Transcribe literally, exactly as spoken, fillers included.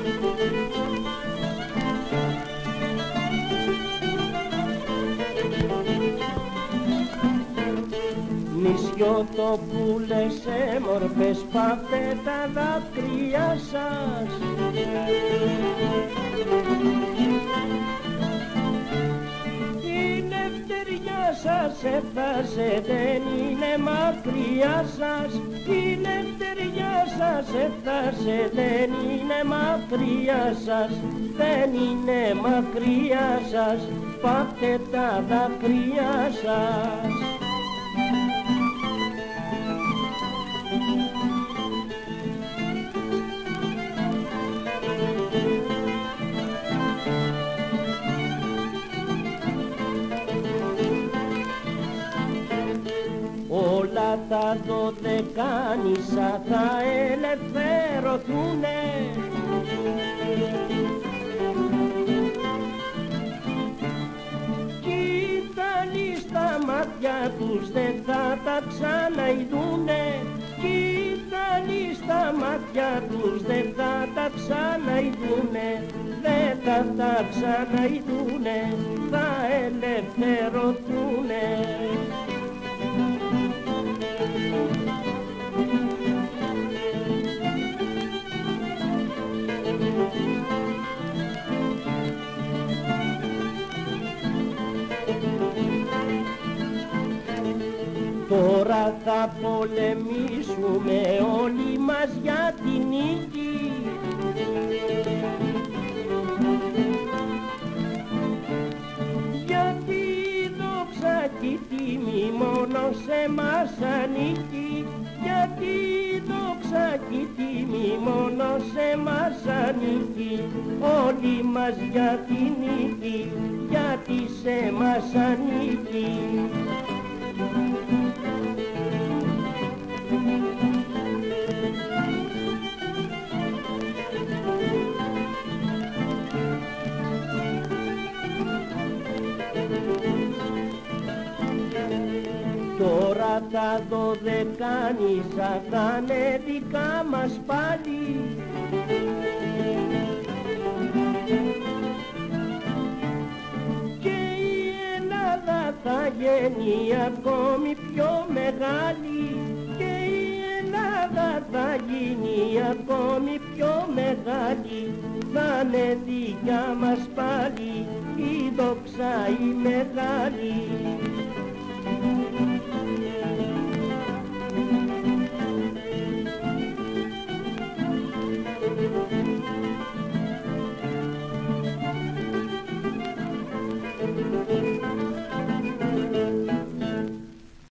Νησιωτοπούλες έμορφες, πάτε τα δάκρυα σας. Η ελευθεριά σας έφτασε, δεν είναι μακριά σας. Η ελευθεριά σας έφτασε, δεν είναι μακριά σας. Δεν είναι μακριά σας, πάτε τα δάκρυά σας. Όλα τα δωδεκάνησα θα ελευθερωθούνε. Κι οι Ιταλοί στα μάτια τους δεν θα τα ξαναειδούνε. Κι οι Ιταλοί στα μάτια τους δεν θα τα ξαναειδούνε. Δεν θα τα ξαναειδούνε, θα ελευθερωθούνε. Τώρα θα πολεμήσουμε όλοι μας για την νίκη. Γιατί η δόξα κι η τιμή μόνο σε μας ανήκει. Γιατί η δόξα κι η τιμή μόνο σε μας ανήκει. Όλοι μας για την νίκη, γιατί σε μας ανήκει. Τώρα τα δωδεκάνησα θα είναι δικά μας πάλι. Και η Ελλάδα θα γίνει ακόμη πιο μεγάλη. Και η Ελλάδα θα γίνει ακόμη πιο μεγάλη. Θα είναι δικιά μας πάλι η δόξα η μεγάλη. Thank you.